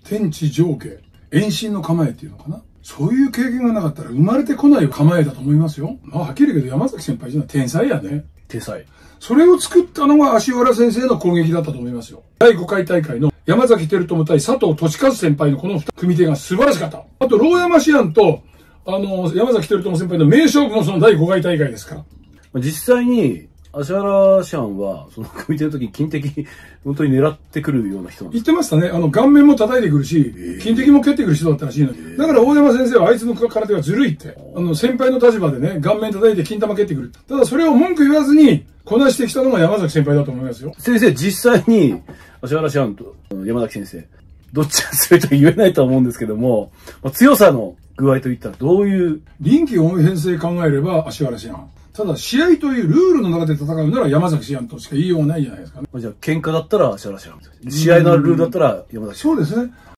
天地上下、遠心の構えっていうのかな。そういう経験がなかったら生まれてこない構えだと思いますよ。まあ、はっきり言うけど山崎先輩っていうのは天才やね。 天才。 それを作ったのが足原先生の攻撃だったと思いますよ。第5回大会の山崎輝友対佐藤俊和先輩のこの組手が素晴らしかった。あと、ローヤマシアンと、山崎輝友先輩の名勝負もその第5回大会ですから。 実際に、芦原シャンは、その組手の時に金敵、本当に狙ってくるような人なんです。 言ってましたね。顔面も叩いてくるし、金敵も蹴ってくる人だったらしいのに。だから大山先生はあいつの空手がずるいって。先輩の立場でね、顔面叩いて金玉蹴ってくる。ただそれを文句言わずに、こなしてきたのが山崎先輩だと思いますよ。 先生、実際に、芦原シャンと山崎先生、どっちが強いとは言えないとは思うんですけども、強さの具合といったらどういう。 臨機応変性考えれば芦原シャン。ただ、試合というルールの中で戦うなら山崎シアンとしか言いようがないじゃないですかね。 じゃあ、喧嘩だったら芦原シャン。試合のルールだったら山崎シャン。 そうですね。